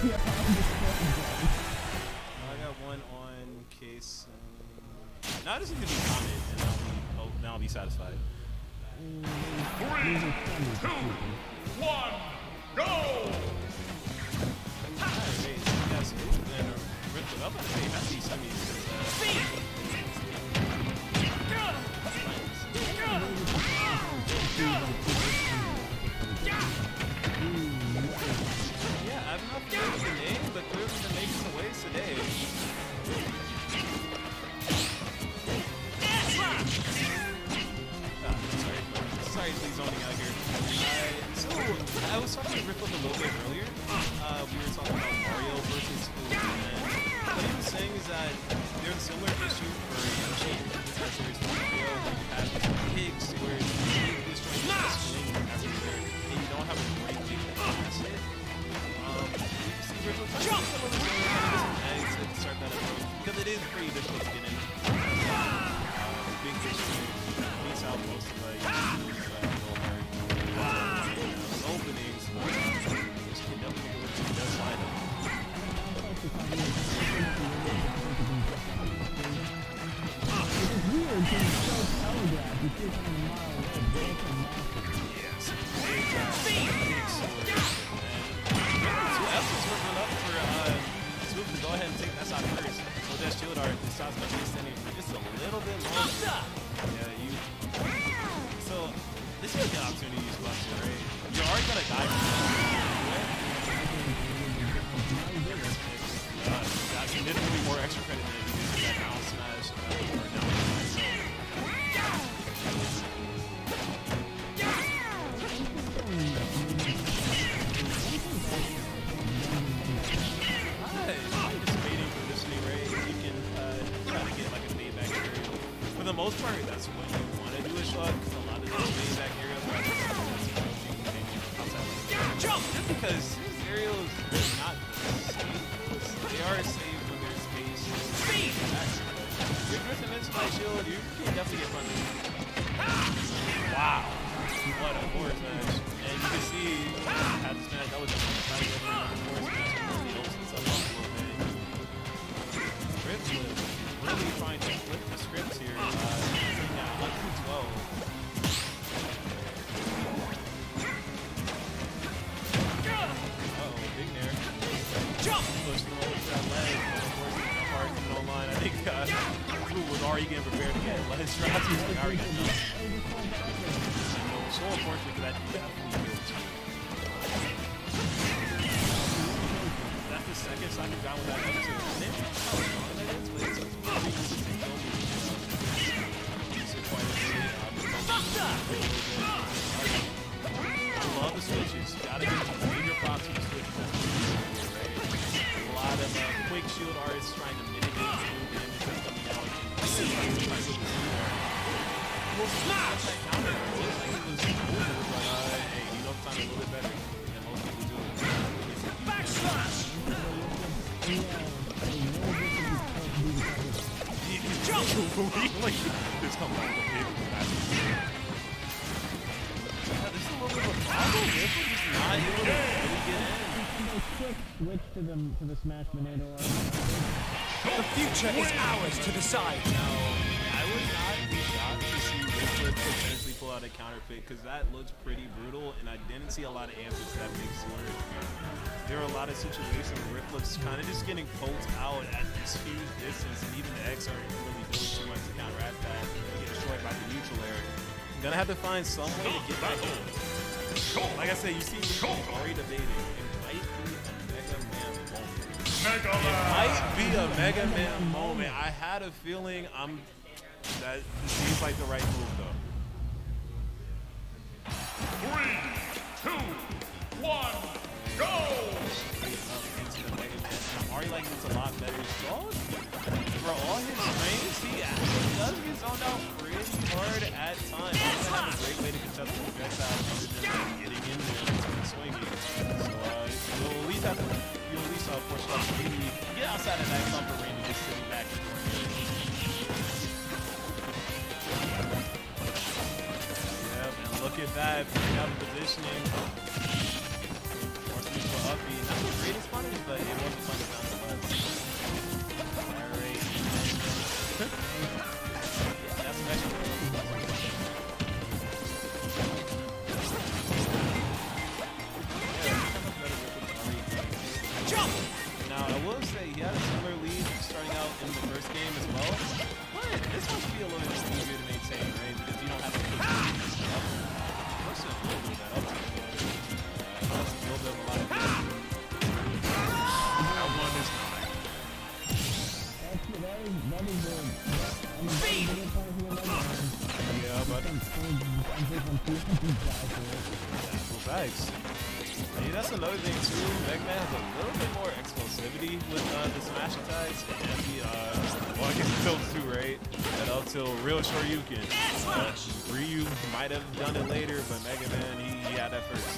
I got one on case. Now this is gonna be common, and now I'll be satisfied. 3, 2, 1, go! Alright, yes, and rip it up. I see some of these. Yeah, I've not played the name, but clearly been making some waves today. Sorry, please zoning out here. So I was talking to Rick a little bit earlier. We were talking about Mario versus Food, and what he was saying is that there's a similar issue for Yoshi in this series for Mario, where you have pigs where you destroy the swing everywhere, and you don't have a great pig that pass it. You see Rick was trying to get some eggs to start that approach, because it is pretty difficult to get in. Big issue beats out most of the openings, which can definitely do it to the side of it. It's weird because it's so telegraphed. You see it from a mile away. Yes. So Elson's working up for Swoop to go ahead and take that side first. So that shield art decides to be extending for just a little bit longer. Yeah, so this is a good opportunity to use Buster, right? You're already gonna die from that's significantly more extra credit than if you do that down smash or down smash. For the most part, that's what you want to do a shot, because a lot of those way back areas are jump! Just because these areas are not safe. They are safe when there's space. Speed! If you're Griffin into my shield, you can definitely get punished. Wow! What a force match. And you can see, had this match, that was just trying to get another force match. He opens himself up a little bit. Griff really trying to flip the script here. Taking out 112. Uh-oh, big nair. Jump! Pushing him over to that ledge. Unfortunately, hard coming online. I think Blue was already getting prepared to get ledge drops. He's like, already got jump. So unfortunate because that definitely did. That's the second time you got with that episode. I love the switches. You gotta get major props to the switches. A lot of quick shield artists trying to mitigate the damage that's coming out. Well, smash! That counter looks like it was over, but hey, you know, time a little bit better than most people do. Backslash! Jump! Like, this comes out of the big this is a little bit of a problem. This one just not able to really get in. Quick switch to the Smash Monado. The future is ours to decide. No, I would not be shocked to see Rickford potentially pull out a counter pick, because that looks pretty brutal, and I didn't see a lot of answers to that big sword. There are a lot of situations where Rickford's kind of just getting poked out at this huge distance, and even the X aren't really doing too much to counteract that. They get destroyed by the neutral air. I'm gonna have to find some way to get back in. Like I said, you see people already debating. It might be a Mega Man moment. I had a feeling that it seems like the right move though. 3, 2, 1, go! Ari like it's a lot better strong. For all his strengths, he actually does get zoned out pretty hard at times. He's gonna have a great way to contest the projectile other than getting in there and swinging. So you'll at least have to, force yourself to maybe get outside of that comfort range and just sitting back. Yep, and look at that. Picking out the positioning. Forcing me to up B. Not the greatest quantity, but Jump! Now, I will say he had a similar lead starting out in the first game as well, but this one should be a little bit easier to maintain, right? Because you don't have to put the stuff up. First, a little bit of that up to that's a little bit of a lot of That one is mine. yeah, but thanks. Hey, that's another thing too. Mega Man has a little bit more explosivity with the smash attacks and the well, I guess tilt too, right? That up till real Shoryuken. Ryu might have done it later, but Mega Man he had that first.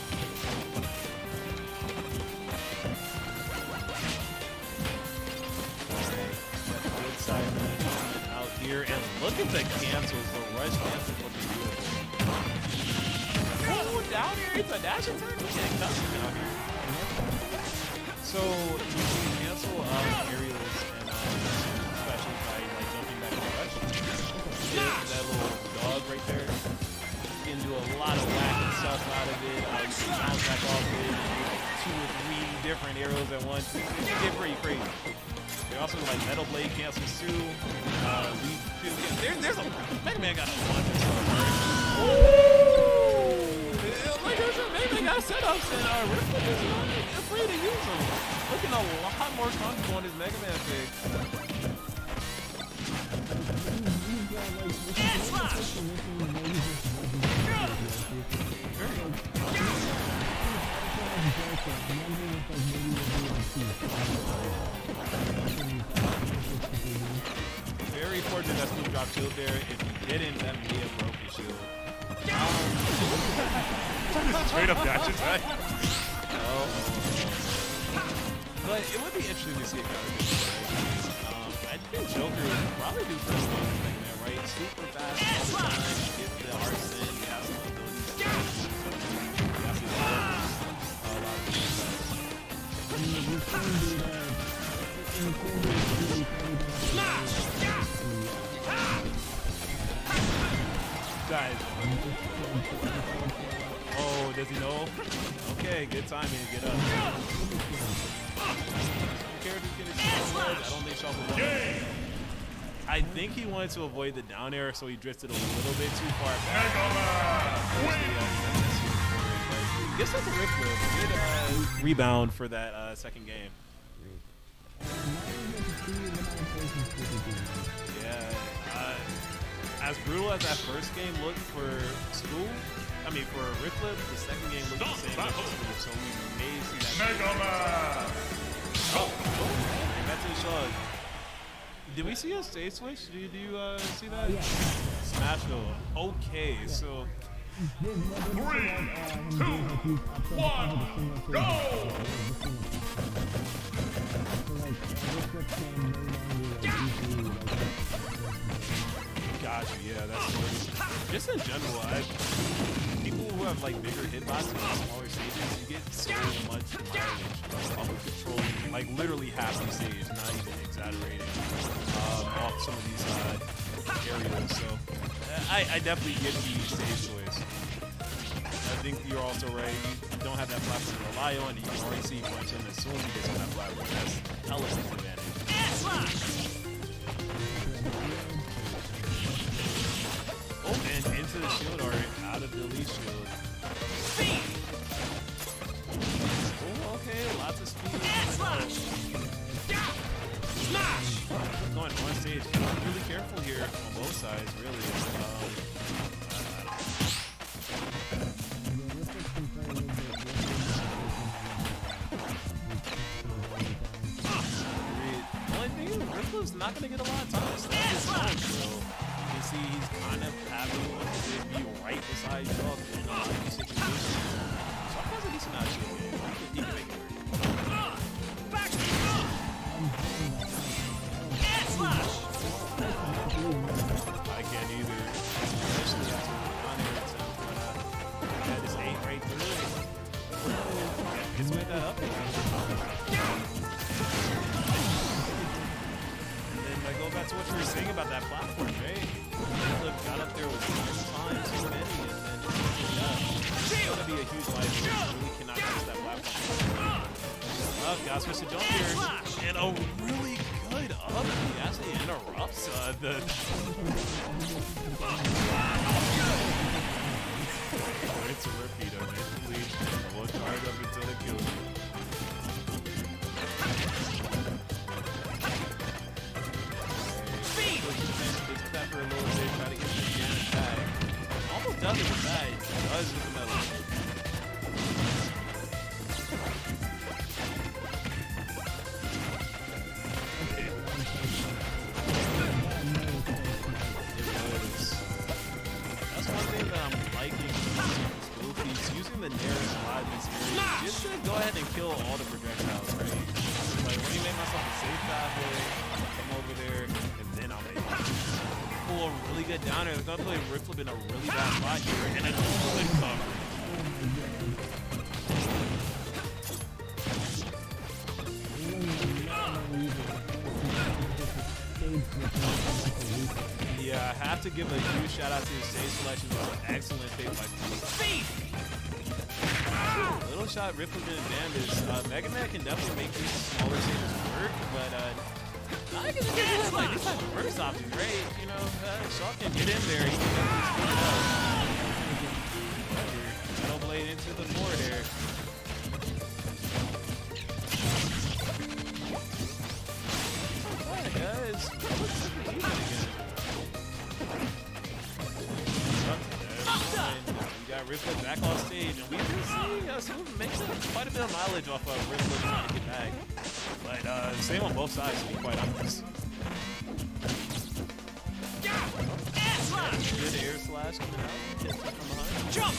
Good side management out here, and look at the cancels, the rush cancels looking good. Oh, down here, it's a dash attack. We can't cut him down here. So you can cancel aerials and especially by like jumping back to rush. That little dog right there. You can do a lot of whacking stuff out of it. You can bounce back off it. 2 or 3 different arrows at once. It can get pretty crazy. They also like Metal Blade cancels too. There's a Mega Man got a bunch of stuff. Like I said, Mega Man got setups and Ripley is afraid to use them. Looking a lot more comfortable on his Mega Man pick. Very fortunate that Snoop dropped shield there. If he didn't, that may have broke his shield. Straight up dash attack. But it would be interesting to see it kind of I think Joker would probably do first thing with Mega Man, right? Super fast all the time. Get the arson, he has some abilities. Guys. Oh, does he know? Okay, good timing to get up. I don't think Shaw will. I think he wanted to avoid the down air, so he drifted a little bit too far back. Guess that's a rip flip. Good rebound for that second game. Yeah. As brutal as that first game looked for school, for Rift Flip, the second game looked the same as school, so we may see that. Mega Man! Back to the Shug. Did we see a stage switch? Did you see that? Yeah. Smash though. Okay, so. 3, 2, 1, go! Gotcha, yeah, that's what just in general, people who have like bigger hitboxes on smaller stages, you get so much mileage off of controlling like literally half the stage, not even exaggerating, off some of these areas. So I definitely get the stage choice. I think you're also right. You don't have that platform to rely on, and you can already see you punch him as soon as he gets on that platform. That's hella disadvantage. Oh, and into the shield or out of the lead shield. Oh, okay, lots of speed. Smash! Going on stage. Really careful here on both sides, really. Only thing is, Rippler's not going to get a lot of time to start his time, so you can see he's kind of having to be right beside Chuck in a lot of these situations. Chuck has a decent out shield game. He can make it work. I can't either. Especially after on air attempt. Yeah, this 8 right through it. Yeah, gets made that up. I go back to what you were saying about that platform, right? Flip got up there with 1 time too many, and then it's going to be a huge life. You really cannot use that platform. up. Got switch to jump here. And a really good up. He actually interrupts the... It's a repeat on it. Please. We'll charge up until it kills you. This pepper a little bit, try to get the damage back. Almost does it with that. Does with the metal. That's one thing that I'm liking from He's using the nearest live experience just to go ahead and kill all the projectiles, right? Like, let me make myself a safe pathway, come over there, and then I'll make it. Pull a really good downer. They're gonna play Rick Flip in a really bad spot here, and a good cover. Yeah, I have to give a huge shout out to the stage selection. It was an excellent pick by Steve. Little shot, Rick Flip and Bambus. Mega Man can definitely make these smaller stages work, but I guess it is like these type of burst options, right? You know, Shaw can get in there. He can definitely speed it up. Metal Blade into the floor there. Alright, guys. What's even again? We got Rick Flip back on stage, and we can see Smooth makes quite a bit of mileage off of Rick Flip trying to get back. But same on both sides, to be quite honest. Good air slash coming out. Hits from behind. Jump!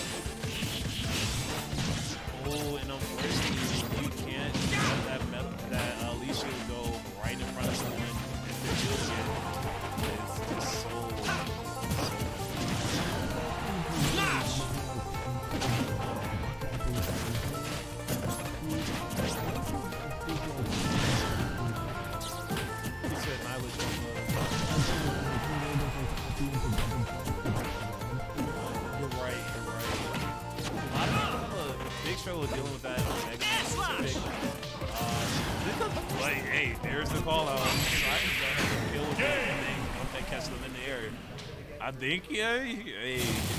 Oh, and unfortunately, you can't let that Alicia go right in front of someone and the shield hit. It's just so Smash! He said mileage on You're right. A lot of people have a big struggle dealing with that on Mega Man specific. Like, hey, there's the call out. So I can go ahead and kill with it and then go and catch them in the air. I think, yeah, hey,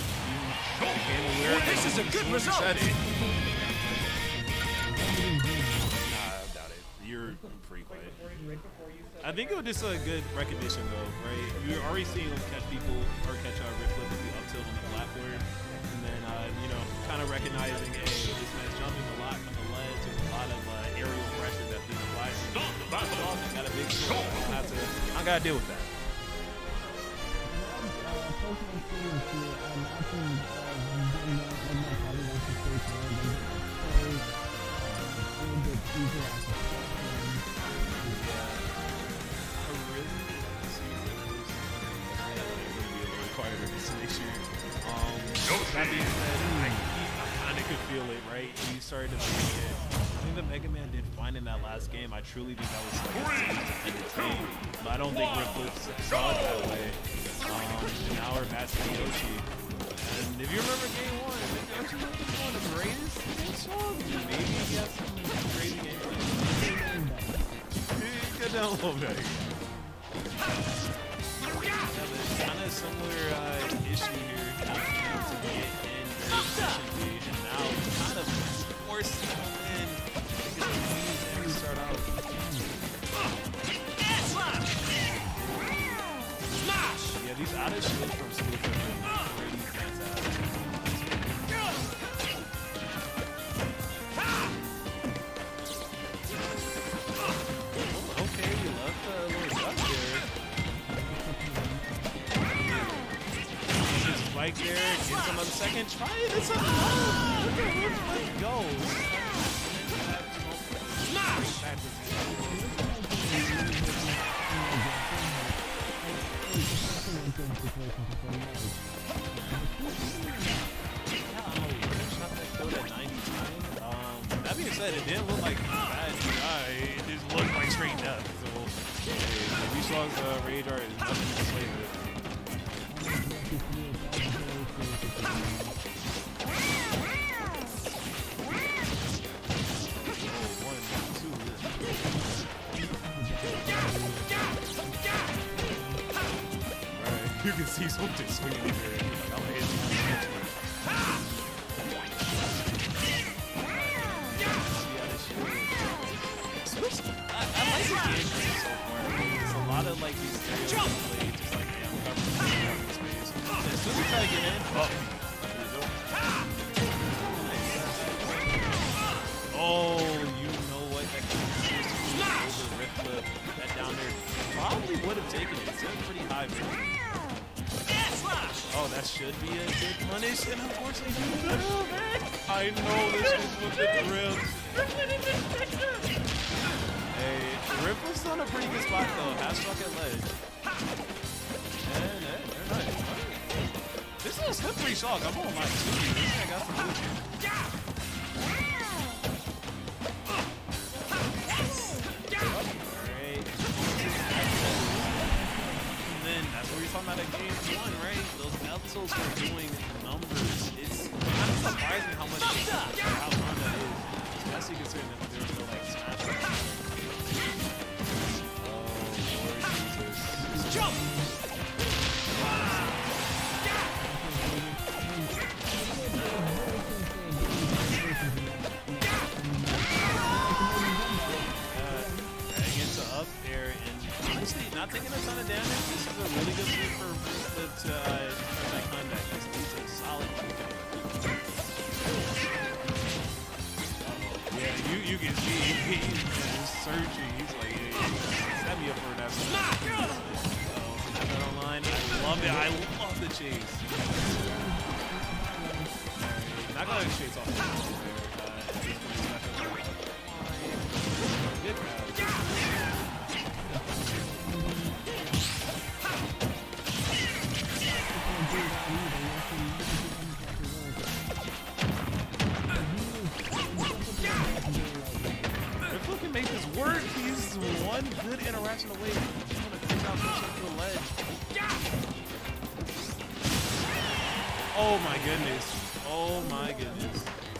this is a good result. Nah, I doubt it. You're pretty quiet. I think it was just a good recognition, though, right? You're already seeing him catch people or catch Rick Flip with the up tilt on the platform, and then you know, kind of recognizing, hey, this man's jumping a lot from the ledge and a lot of aerial pressure that's being applied. Got a big sword. I gotta deal with that. That being said, I kind of could feel it, right? You started to think it. I think the Mega Man did fine in that last game. I truly think that was like a entertain. But I don't think Rick Flip saw it that way. And now we're back to Yoshi. And if you remember game one, I think Yoshi was one of the greatest songs. Maybe he has some crazy gameplay. Get down a little bit. Yeah, but it's kind of a similar issue here. To get in very efficiently, and now kind of forced to come in because the start out. Yeah, these out of shields from Smooth have been really fantastic. Okay, we love the little duck there. Spike there, gets him on the second try, and it's a look at where Flip goes. Smash! That being said, it didn't look like bad DI, it just looked like straight death. So, hey, these songs, Rage Art is nothing to play with. You can see something swinging in there. Like, I'm hitting I like the gameplay so far. It's a lot of like these areas that play just like covering space. As soon as you try to get in, oh, you know what? That over rip flip, that down there probably would have taken it. It's a pretty high rip. Oh, that should be a good punish, and unfortunately, I know this is with the drill. Hey, Rip was on a pretty good spot though. Half struck at ledge. And they're nice. This is a slippery shot. I'm on my two. This guy got some good shit. Alright. And then that's where you're talking about at game one, right? Those Beltos were doing numbers. It's kind of surprising how much how fun that is. Especially considering that there's no like smash. Jump! Dragging into up air and honestly not taking a ton of damage. This is a really good move for that comeback. This is a solid move. Yeah, you can see he's searching. He's like, hey, set me up for that. Online. I love it. I love the chase. Not gonna chase off good crowd. If we can make this work, he's one good interaction away. He's gonna pick out the ledge. Oh my goodness. Oh my goodness.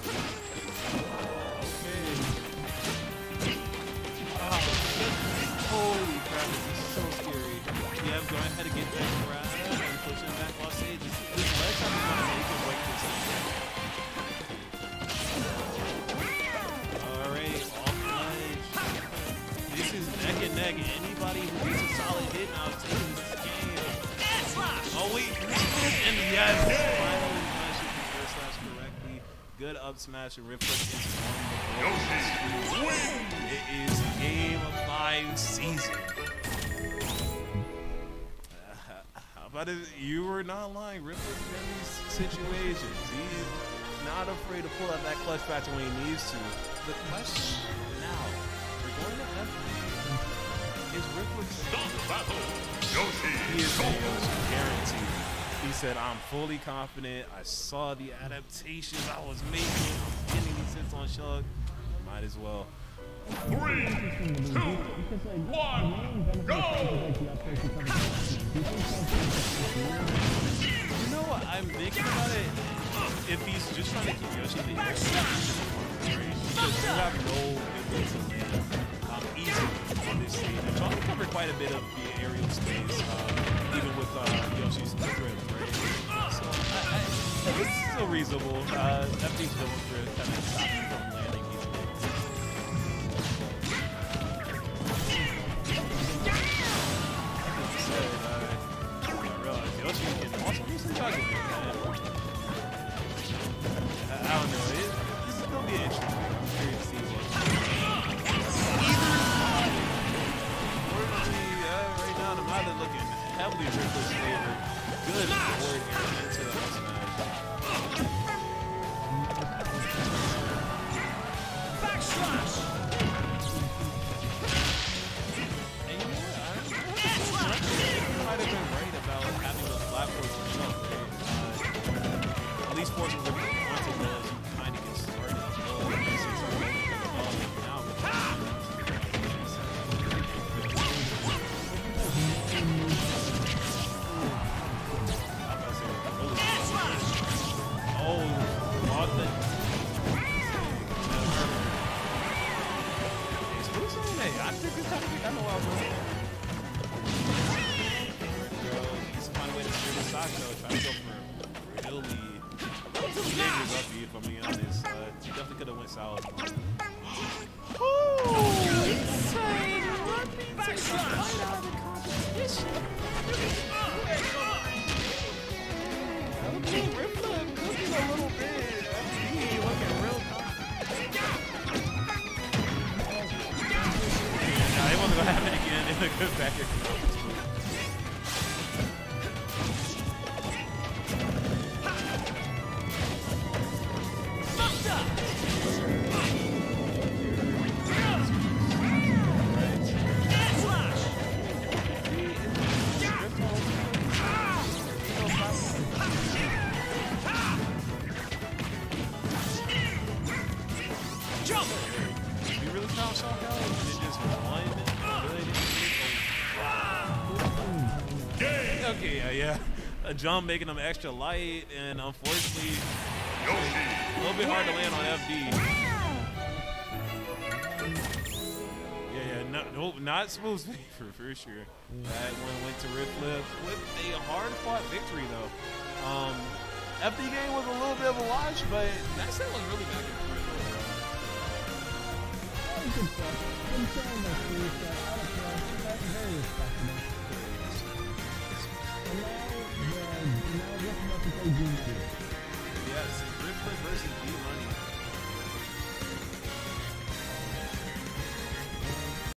Okay. Oh, holy crap, this is so scary. Yeah, I'm going ahead and get that grab and push him back off stage. This ledge time is gonna make or break this up. Alright, off ledge. This is neck and neck. Anybody who gets a solid hit now is taking this game. Oh wait, and yes, finally smashing the first slash correctly. Good up smash and Rip Flip is on the board. It is game 5 season. How about it? You were not lying. Rip Flip in these situations. He's not afraid to pull out that clutch factor when he needs to. The question now, we're going to have is Rip Flip he is guaranteed. He said, I'm fully confident. I saw the adaptations I was making. I'm getting these hits on Shug. Might as well. 3, 2, 1, go! You know what? I'm thinking about it. If he's just trying to keep Yoshi in the air, because you have no ability to land easily on this stage. Chalky covered quite a bit of the aerial space, even with Yoshi's drift, right? So this is still reasonable. That piece of drift kind of stopped him from landing these things. I realized Yoshi can also do some juggling. I don't know. This is gonna be interesting. I'm curious to see what. Right now, I'm either looking heavily Ripley's favor. Good forward here into the up smash. Backslash! And you know what? I might have been right about having those platforms for Shug, right? At least forcing Ripley onto those, you kind of get started. I know I was wrong. He's finding a way to stock though, trying to go for really dangerous up beat, if I'm being honest. He definitely could have went south. Oh, insane! Let me take the fight out of the competition. Okay, Rippler cooking a little bit. FD looking real confident. Nah, it wasn't gonna happen again. It goes back here. Okay, yeah. A jump making them extra light, and unfortunately, a little bit hard to land on FD. Yeah, not smooth for sure. That one went to Rift Flip with a hard-fought victory, though. FD game was a little bit of a wash, but that set was really back and forth. Good stuff.